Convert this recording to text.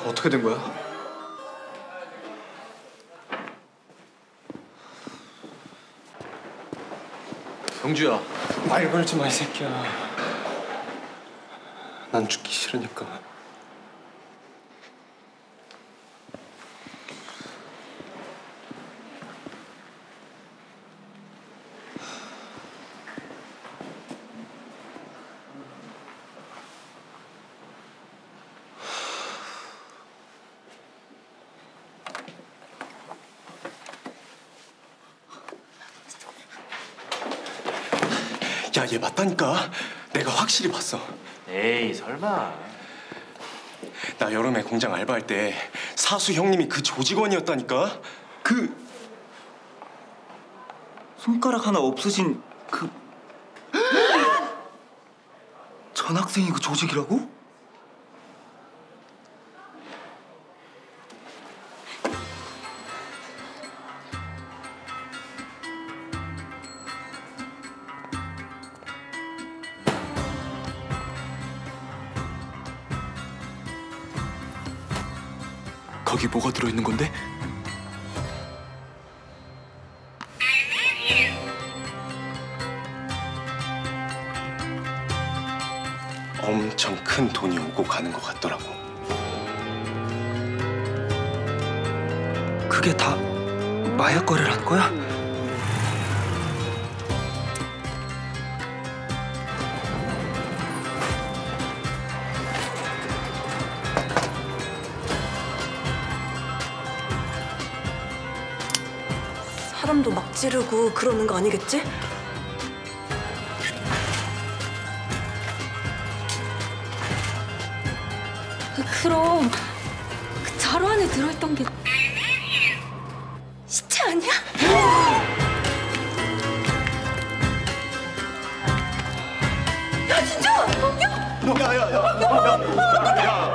어떻게 된 거야? 영주야. 말 걸지 마, 이 새끼야. 난 죽기 싫으니까. 야, 얘 맞다니까. 내가 확실히 봤어. 에이, 설마. 나 여름에 공장 알바할 때 사수 형님이 그 조직원이었다니까. 그 손가락 하나 없어진 그 전학생이 그 조직이라고? 거기 뭐가 들어있는 건데? 엄청 큰 돈이 오고 가는 것 같더라고. 그게 다 마약 거래를 한 거야? 사람도 막 찌르고 그러는 거 아니겠지? 그럼 그 자루 안에 들어있던 게 시체 아니야? 야 진짜! 야! 야야야야야!